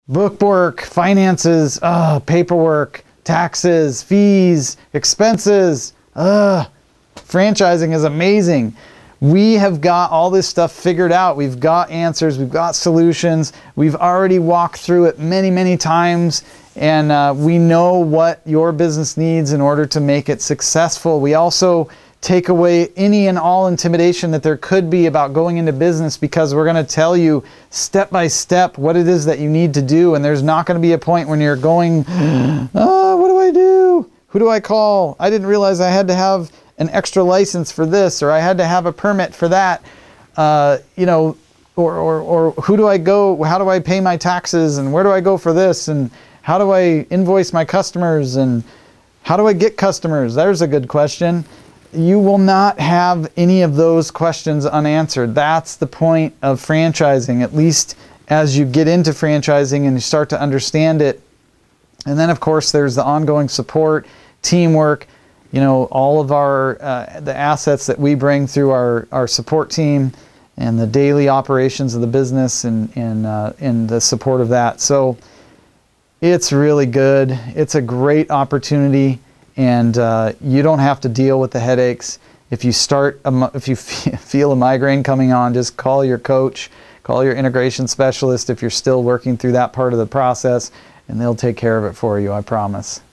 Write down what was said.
Bookwork, finances, paperwork, taxes, fees, expenses. Franchising is amazing. We have got all this stuff figured out. We've got answers. We've got solutions. We've already walked through it many, many times. And we know what your business needs in order to make it successful. We also take away any and all intimidation that there could be about going into business, because we're going to tell you step by step what it is that you need to do. And there's not going to be a point when you're going, what do I do? Who do I call? I didn't realize I had to have an extra license for this, or I had to have a permit for that. Or who do I go? How do I pay my taxes? And where do I go for this? And how do I invoice my customers? And how do I get customers? There's a good question. You will not have any of those questions unanswered. That's the point of franchising, at least as you get into franchising and you start to understand it. And then, of course, there's the ongoing support, teamwork, all of our the assets that we bring through our support team and the daily operations of the business and the support of that. So it's really good. It's a great opportunity. And you don't have to deal with the headaches. If you feel a migraine coming on, just call your coach, call your integration specialist if you're still working through that part of the process, and they'll take care of it for you, I promise.